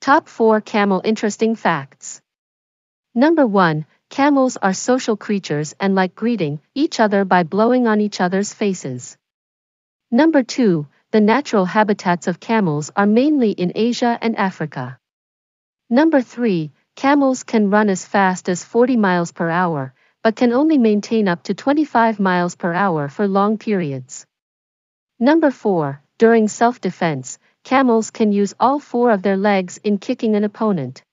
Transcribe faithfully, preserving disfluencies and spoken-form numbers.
Top four Camel Interesting Facts. Number one. Camels are social creatures and like greeting each other by blowing on each other's faces. Number two. The natural habitats of camels are mainly in Asia and Africa. Number three. Camels can run as fast as forty miles per hour, but can only maintain up to twenty-five miles per hour for long periods. Number four. During self-defense, camels can use all four of their legs in kicking an opponent.